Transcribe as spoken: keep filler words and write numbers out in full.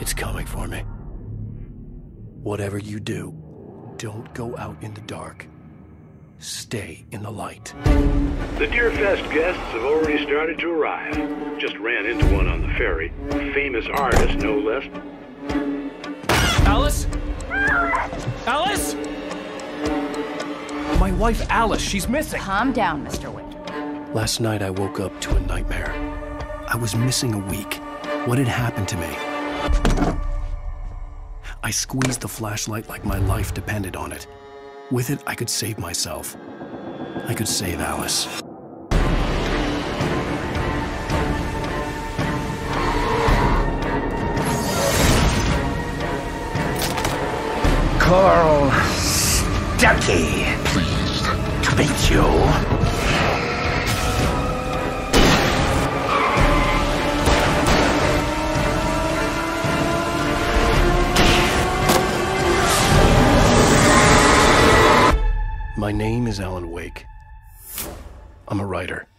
It's coming for me. Whatever you do, don't go out in the dark. Stay in the light. The Deerfest guests have already started to arrive. Just ran into one on the ferry. A famous artist, no less. Alice? Alice? My wife Alice, she's missing. Calm down, Mister Wick. Last night I woke up to a nightmare. I was missing a week. What had happened to me? I squeezed the flashlight like my life depended on it. With it, I could save myself. I could save Alice. Carl Stuckey. Pleased to meet you. My name is Alan Wake. I'm a writer.